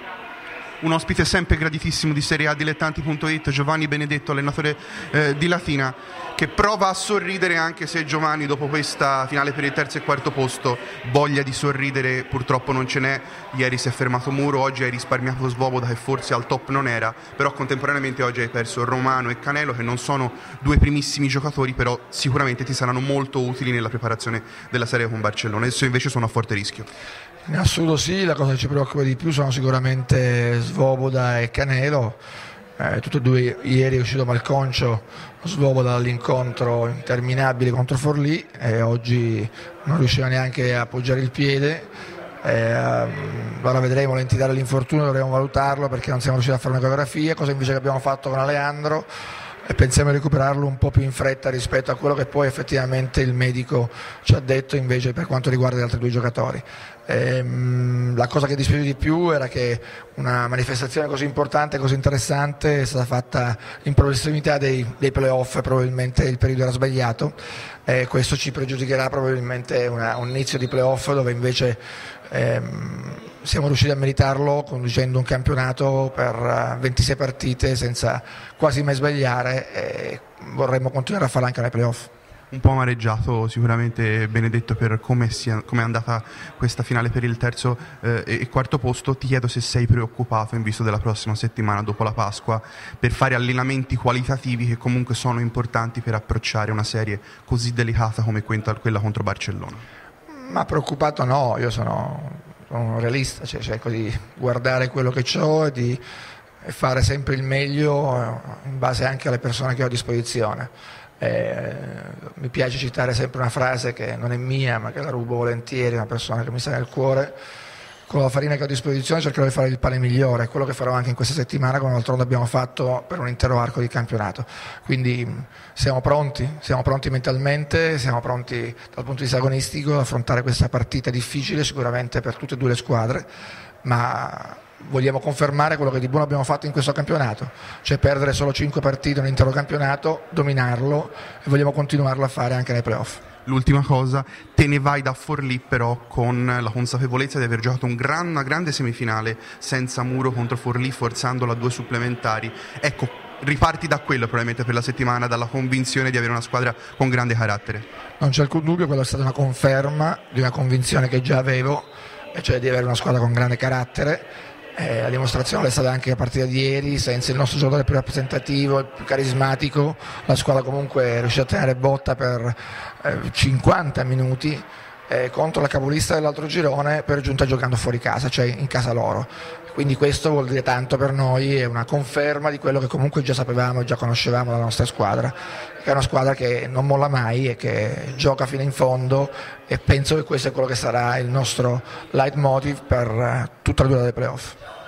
Un ospite sempre graditissimo di Serie A Dilettanti.it, Giovanni Benedetto, allenatore di Latina, che prova a sorridere, anche se Giovanni dopo questa finale per il terzo e quarto posto voglia di sorridere purtroppo non ce n'è. Ieri si è fermato Muro, oggi hai risparmiato Svoboda che forse al top non era, però contemporaneamente oggi hai perso Romano e Canelo, che non sono due primissimi giocatori, però sicuramente ti saranno molto utili nella preparazione della serie con Barcellona. Adesso invece sono a forte rischio. In assoluto sì, la cosa che ci preoccupa di più sono sicuramente Svoboda e Canelo. Tutti e due ieri è uscito malconcio Svoboda dall'incontro interminabile contro Forlì e oggi non riusciva neanche a appoggiare il piede. Ora vedremo l'entità dell'infortunio, dovremo valutarlo perché non siamo riusciti a fare una coreografia, cosa invece che abbiamo fatto con Aleandro, e pensiamo di recuperarlo un po' più in fretta rispetto a quello che poi effettivamente il medico ci ha detto invece per quanto riguarda gli altri due giocatori. La cosa che dispiace di più era che una manifestazione così importante, così interessante è stata fatta in prossimità dei playoff, probabilmente il periodo era sbagliato, questo ci pregiudicherà probabilmente un inizio di playoff dove invece siamo riusciti a meritarlo conducendo un campionato per 26 partite senza quasi mai sbagliare e vorremmo continuare a farlo anche nei playoff. Un po' amareggiato sicuramente Benedetto per come è andata questa finale per il terzo e quarto posto. Ti chiedo se sei preoccupato in vista della prossima settimana dopo la Pasqua per fare allenamenti qualitativi che comunque sono importanti per approcciare una serie così delicata come quella contro Barcellona. Ma preoccupato no, io sono un realista, cioè cerco di guardare quello che ho e di fare sempre il meglio in base anche alle persone che ho a disposizione. Mi piace citare sempre una frase che non è mia ma che la rubo volentieri, una persona che mi sta nel cuore: con la farina che ho a disposizione cercherò di fare il pane migliore, quello che farò anche in questa settimana come d'altronde abbiamo fatto per un intero arco di campionato. Quindi siamo pronti mentalmente, siamo pronti dal punto di vista agonistico ad affrontare questa partita difficile sicuramente per tutte e due le squadre, ma vogliamo confermare quello che di buono abbiamo fatto in questo campionato, cioè perdere solo 5 partite in un intero campionato, dominarlo, e vogliamo continuarlo a fare anche nei playoff. L'ultima cosa, te ne vai da Forlì però con la consapevolezza di aver giocato una grande semifinale senza Muro contro Forlì, forzandola a 2 supplementari. Ecco, riparti da quello probabilmente per la settimana, dalla convinzione di avere una squadra con grande carattere. Non c'è alcun dubbio, quella è stata una conferma di una convinzione che già avevo, e cioè di avere una squadra con grande carattere. La dimostrazione è stata anche la partita di ieri, senza il nostro giocatore più rappresentativo, il più carismatico, la squadra comunque è riuscita a tenere botta per 50 minuti contro la capolista dell'altro girone, per giunta giocando fuori casa, cioè in casa loro. Quindi questo vuol dire tanto per noi, è una conferma di quello che comunque già sapevamo e già conoscevamo dalla nostra squadra, che è una squadra che non molla mai e che gioca fino in fondo, e penso che questo è quello che sarà il nostro leitmotiv per tutta la durata dei playoff.